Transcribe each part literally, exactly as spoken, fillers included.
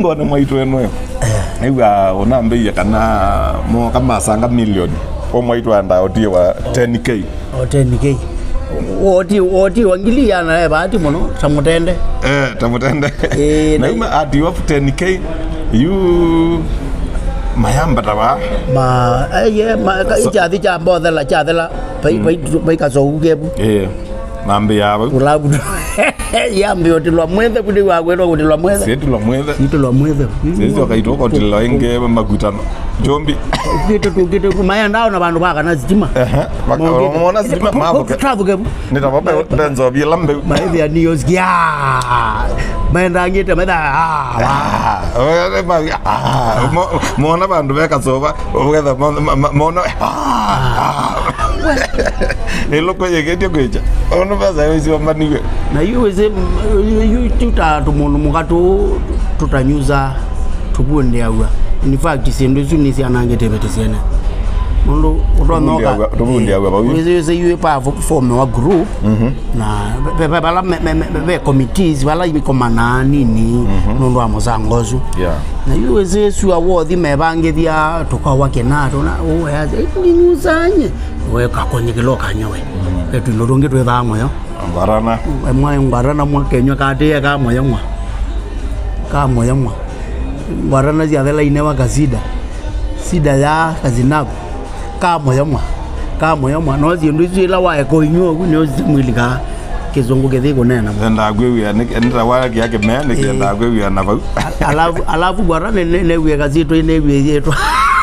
Ngone Mwaitu eno niwa onambe ya kana mo kama sanga milioni o Mwaitu anda odi wa ten K o ten K odi odi wangilia na bahati mono tamutende eh tamutende na uma adi of ten K you mayamba tawa ma aye ma ichadi jambo dala chadala pai pai pai kaso ugebu eh mambe yabo ulabu yambe otilwa mwethe kudi wagwero kutilwa mwethe setilwa mwethe kutilwa mwethe sisi akaitoko tilwa enge magutano jombi kitu tu kitu kumaya ndao na bantu baka na sitima eh bakona sitima mabo travuke nitababe benzo bilambe maithi ya news ya menda ngite meda ah ah mona bantu beka soba obwetha mona ah elo koje kedio kweja ono baza yezi wamaniwe na yuweze yu tuta tumuntu mukato tutanyuza tukunde awa in fact sindu sunisi anangetebete sena mundu utonoka tukunde awa bawi weze weze yu pa form wa group na beba bala be committees bala ibikomana nini mundu amozangozu yeah na yuweze su award mebange dia tokawa kenato na o ya ninyuzanye we kakonyekelo kanyowe etu loronge twe thamwe yo ngwarana mwa ngwarana mwa kenywa kate ka moyo mwa ka moyo mwa ngwarana cia thela ine wa kasida sida ya kazinago ka moyo mwa ka moyo mwa no zi ndu ila wa eko inyo ku no zi mwilika kizungu kethiko nena enda gwewi ni enda wa yake me ni enda gwewi na ba alafu alafu ngwarana ne ne wi kazito ine wi yetu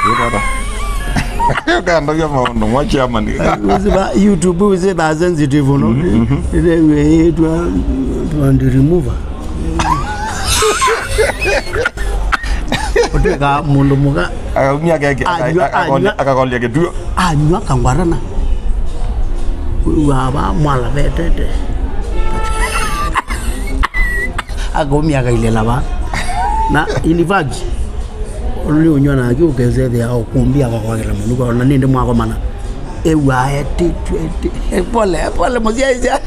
kanda ya maono mwachi amani uziba YouTube uze da sensitive no ile we to and remove oteka mundu muga akumya keke akakolia ketuo anywa kangwarana waba mwala betete agomya kailela ba na ilivaji oli unyona ki ukeze dia okumbia kwa kwakela mundu kwa na ninde mwako mana ewa eti twenty pole pole mozia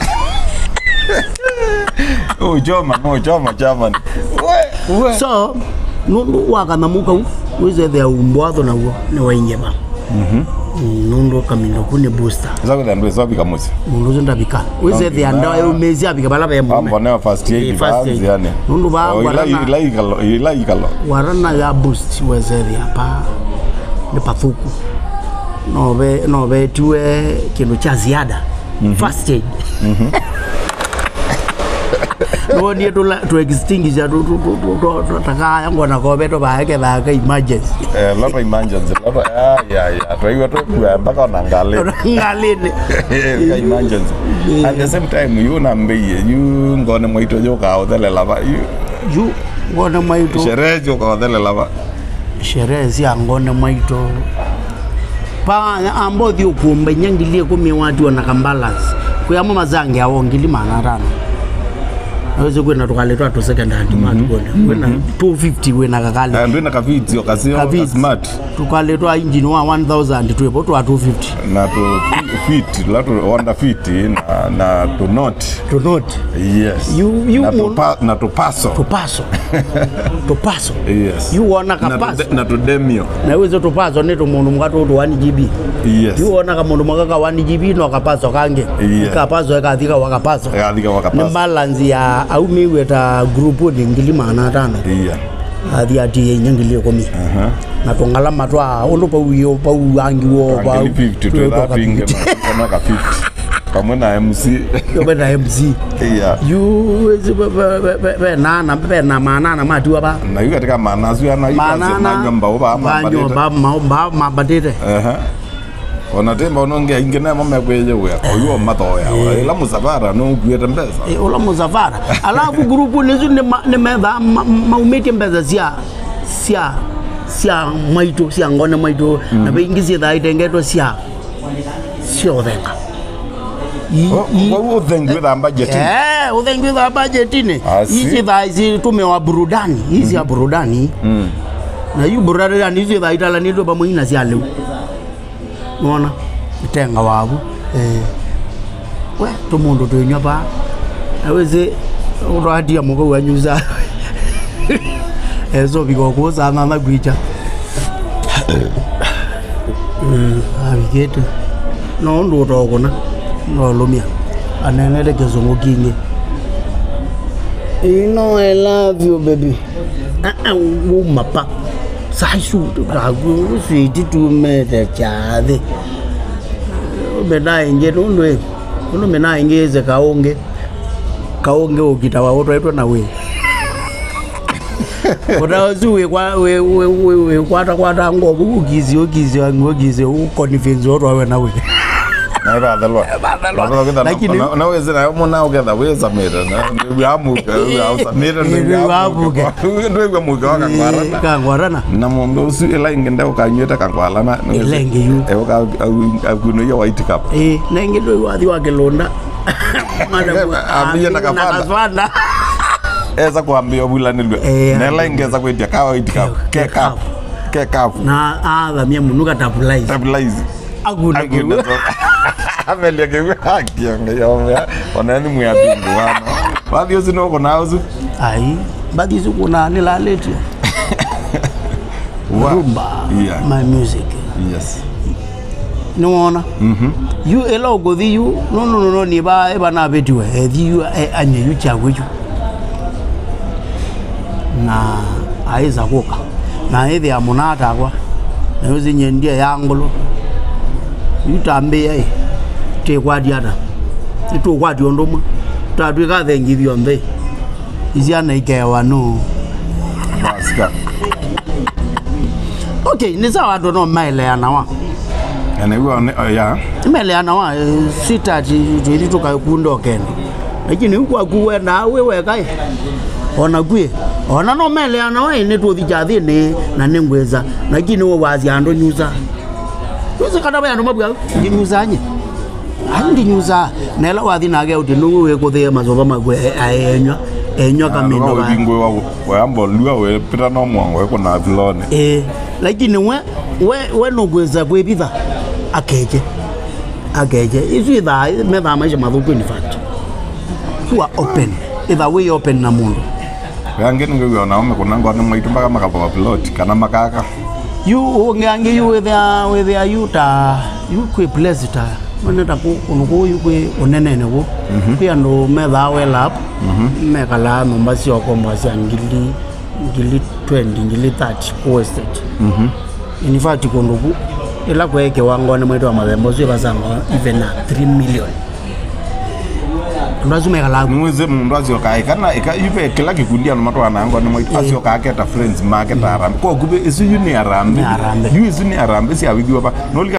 oh joma no joma jama we so nundu waka na muka uze dia umbwatho na wo ne wainyeba mhm nundu kamino kune booster zako ndio zako kamusi mundu ndabika uze dia ndawa yo mezi abika bala be mu ambo na first aid bas yani nundu ba warana ila ila ila ila warana ya boost uze dia pa ne pathuku no be no be tuwe kindu cha ziada first aid mhm no ni to to extinguish to to to taka yango na ko beto ba yake ba ka emergency eh lapa emergency lapa ya ya ya to iwa to kwa mpaka na ngale ngale ka emergency at the same time you na mbeye you Ngone Mwaitu joka odele lava you you Ngone Mwaitu sherehe joka odele lava sherehe si Ngone Mwaitu pa ambo dio kumbe nyangilie kumi watu na kambalance kuyama mazange awongili mana rano aweze kwenda tukaletwa to second hand matu kwenda kwenda two fifty wena kakale ndio na kaviti okasio smart tukaletwa engine wa one thousand tuepo to two fifty na to fit la to under fit na na to not to not yes you you na to pa, na to paso to paso to paso yes you wana ka paso na to demio na wewe to paso ne to mundu mkato to one G B yes you wana ka mundu mkaka one G B no ka paso kange ka paso ka thika waka paso ka thika waka paso ni balance ya au miweta group ni ngilima na tano yeah athi ati nyangilie komi aha na tongala matwa ondo pa uyo pa uangi wo pa fifty to that thing na ka fifty kama na M C yo bena M C yeah you be na na be na mana na matiwa ba na yu katika mana su yana ipase manyamba oba mabadete ba ma mabadete aha ona temba ononge ingena mama kweje we oyo matoya ila musafara no kueta mbeza e ola musafara alafu grupu nizu ne meda maumete mbeza sia sia sia Mwaitu sia Ngone Mwaitu na beingizi da itengeto sia sio venga o thengu da budget eh o thengu da budget ni hizi da hizi tumewa burudani hizi ya burudani na yu burudani hizi da itala ni ndo ba mwina sia leo mona itenga wabu eh we to mundu to nyaba aweze uradia mugo wanyuza Eso biko ko sana na gwicha. Mm, abigete. No ndo to kona. No lumia. Anene de kezongo kinge. You know I love you, baby. Ah ah, wo mapa. Sai su to ga go sui ti tu me de chade. Bena inge no no. Kuno mena inge ze kaonge. Kaonge ukitawa woto aitwa na we. Unazuwe kwa we we we we kwata kwata ngobu ugizi ugizi ngogizi ukonvince woto awe na we. Na ba the Lord. Lakini na wezi na mona ogeda we samira na we amuka we asamira we amuka. Ndio kwa muka kangwarana. Kangwarana. Na mondo usu ela ingenda ukanyeta kangwalana. Elenge yu. Ewo ka akuno yo white cup. Eh, na ingedo wathi wa gelonda. Ambiye na kafanda. Eza kuambia bulani lwe. Nela ingeza kwetia kawa white cup. Cake up. Cake up. Na ah mia munuka tabulaize. Tabulaize. Aguna. Aguna. Amelia ke haki ya onani muyabingu wana. Baadhi yosi no kona uzu. Ai, baadhi yosi kuna nila leti. Rumba. Yeah. My music. Yes. No ona. Mhm. You elo go di you. No no no no ni ba e ba na betiwe. E di you anye you chagweju. Na aiza kuka. Na hivi ya munata kwa. Na yosi nyendia yangulo. Yutambe yai. Te kwa diata. Itu kwa diondoma. Tatu ka thengi biombe. Iziana ikewa no. Baska. Okay, ni sawa ndo no maile ya nawa. Ene wa ya. Maile ya nawa sita jiri tuka kundo kendo. Lakini huko kuwe na wewe kai. Ona gwe. Ona no maile ya nawa ni to thijathi ni na nengweza. Lakini wo wazi ando nyuza. Tuzi kadaba ya ndo mabwa nyuzanye. Andi nyuza nela wathi nage uti no we ko the mazoba magwe ayenywa enywa kamendo ba ngwe wa wa ambo lua we pita no mwango ko na vilone eh lakini we we we no gweza kwe bitha akeje akeje isu da me da maisha madhuko in fact you are open either way open na mundu yange ngwe na ome kuna ngone mwaitu mpaka makapa pilot kana makaka you ngange you with the with the yuta you kwe blessed Maneta ku kunuko yukwe unenene ko pia ndo medha wela up me kala no mbasi okomba sia ngili ngili twenty ngili thirty ko estate in fact kunuko ila kweke wangone mwetu wa madembo sio basanga even na three million ndazu me kala mweze mundu azio kai kana ipe kila kikundia no matwa na ngone mwetu azio ka keta friends market arambe ko kube isu yuni arambe yu isu ni arambe si abidwa ba no